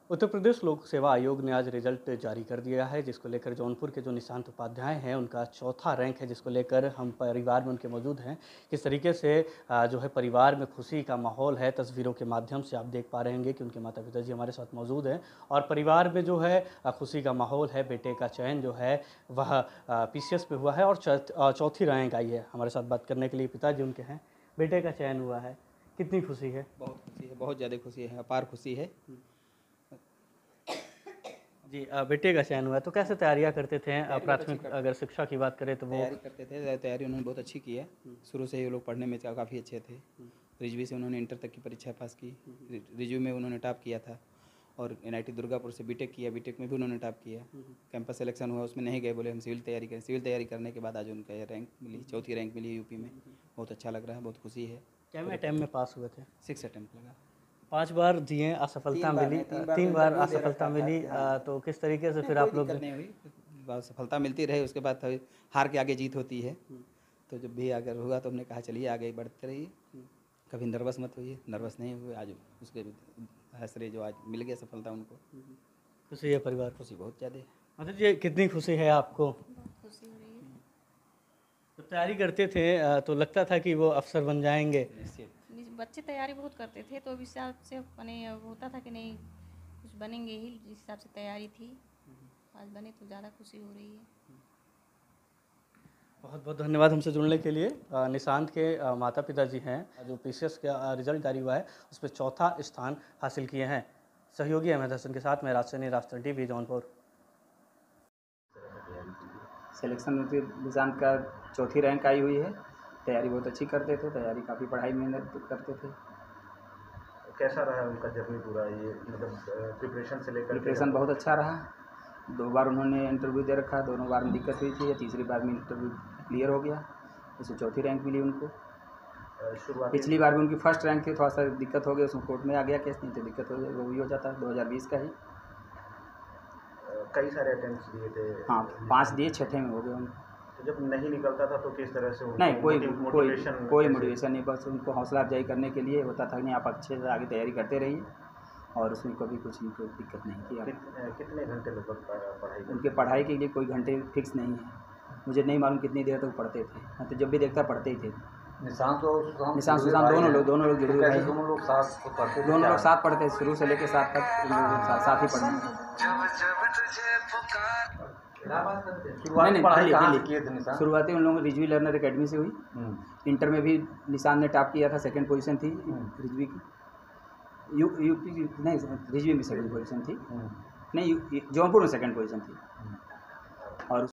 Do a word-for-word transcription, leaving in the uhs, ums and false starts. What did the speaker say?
उत्तर प्रदेश लोक सेवा आयोग ने आज रिजल्ट जारी कर दिया है, जिसको लेकर जौनपुर के जो निशांत उपाध्याय हैं उनका चौथा रैंक है, जिसको लेकर हम परिवार में उनके मौजूद हैं। किस तरीके से जो है परिवार में खुशी का माहौल है, तस्वीरों के माध्यम से आप देख पा रहे हैं कि उनके माता पिता जी हमारे साथ मौजूद हैं और परिवार में जो है खुशी का माहौल है। बेटे का चयन जो है वह पी सी एस पे हुआ है और चौथी रैंक आई है। हमारे साथ बात करने के लिए पिताजी उनके हैं। बेटे का चयन हुआ है, कितनी खुशी है? बहुत खुशी है, बहुत ज़्यादा खुशी है, अपार खुशी है जी। बेटे का चयन हुआ तो कैसे तैयारियां करते थे? प्राथमिक अगर शिक्षा की बात करें तो वो तैयारी करते थे। तैयारी उन्होंने बहुत अच्छी की है। शुरू से ही वो लोग पढ़ने में काफ़ी अच्छे थे। रिजवी से उन्होंने इंटर तक की परीक्षा पास की। रिजवी में उन्होंने टॉप किया था और एन आई टी दुर्गापुर से बीटेक किया। बीटेक में भी उन्होंने टॉप किया। कैंपस सिलेक्शन हुआ, उसमें नहीं गए, बोले हम सिविल तैयारी करें। सिविल तैयारी करने के बाद आज उनका ये रैंक मिली, चौथी रैंक मिली यूपी में। बहुत अच्छा लग रहा है, बहुत खुशी है। क्या अटैम्प्ट में पास हुए थे? सिक्स अटैम्प्ट लगा। पाँच बार दिए, असफलता मिली, तीन बार असफलता मिली। तो किस तरीके से फिर आप लोग? नहीं हुई, सफलता मिलती रहे, उसके बाद हार के आगे जीत होती है। तो जब भी अगर हुआ तो हमने कहा चलिए आगे बढ़ते रहिए, कभी नर्वस मत होइए। नर्वस नहीं हुए, आज उसके हसरे जो आज मिल गया सफलता उनको। खुशी है परिवार? खुशी बहुत ज़्यादा। मतलब ये कितनी खुशी है आपको? खुशी हो रही है। जब तैयारी करते थे तो लगता था कि वो अफसर बन जाएंगे? बच्चे तैयारी बहुत करते थे तो इस हिसाब से बने, होता था कि नहीं कुछ बनेंगे ही, जिस हिसाब से तैयारी थी। आज बने तो ज़्यादा खुशी हो रही है। बहुत बहुत धन्यवाद हमसे जुड़ने के लिए। निशांत के माता पिता जी हैं, जो पी सी एस का रिजल्ट जारी हुआ है उस पर चौथा स्थान हासिल किए हैं। सहयोगी अहमद हसन के साथ मैं राजसैनी, राष्ट्रीय टीवी जौनपुर। सिलेक्शन में फिर निशांत का चौथी रैंक आई हुई है। तैयारी बहुत अच्छी करते थे, तैयारी काफ़ी पढ़ाई मेहनत करते थे। कैसा रहा उनका जर्नी पूरा, ये मतलब प्रिपरेशन से लेकर? प्रिपरेशन बहुत अच्छा रहा। दो बार उन्होंने इंटरव्यू दे रखा, दोनों बार में दिक्कत हुई थी, या तीसरी बार में इंटरव्यू क्लियर हो गया, इससे चौथी रैंक मिली उनको। पिछली बार भी उनकी फर्स्ट रैंक थी, थोड़ा सा दिक्कत हो गया, उसमें कोर्ट में आ गया केस, नहीं तो दिक्कत हो वो भी हो जाता दो हज़ार बीस का ही। कई सारे अटेम्प्ट्स दिए थे। हाँ, पाँच दिए, छठे में हो गए उनको। तो जब नहीं निकलता था तो किस तरह से? नहीं, कोई कोई कोई मोटिवेशन नहीं, बस उनको हौसला अफजाई करने के लिए होता था कि नहीं आप अच्छे से आगे तैयारी करते रहिए, और उसमें कभी कुछ उनको दिक्कत नहीं किया। कित, कितने घंटे लगभग पढ़ाई? उनके पढ़ाई के लिए कोई घंटे फिक्स नहीं है, मुझे नहीं मालूम कितनी देर तक पढ़ते थे। मैं तो जब भी देखता पढ़ते ही थे। निशांत और निशांत सुशांत दोनों लोग दोनों लोग जुड़े हुए हैं। दोनों लोग साथ पढ़ते? दोनों लोग साथ पढ़ते हैं, शुरू से लेकर साथ तक साथ ही पढ़ते। शुरुआती उन लोगों रिजवी लर्नर एकेडमी से हुई। इंटर में भी निशांत ने टॉप किया था, सेकंड पोजीशन थी रिजवी की। यू यूपी की नहीं, रिजवी में सेकंड पोजीशन थी। नहीं, जौनपुर में सेकंड पोजीशन थी। और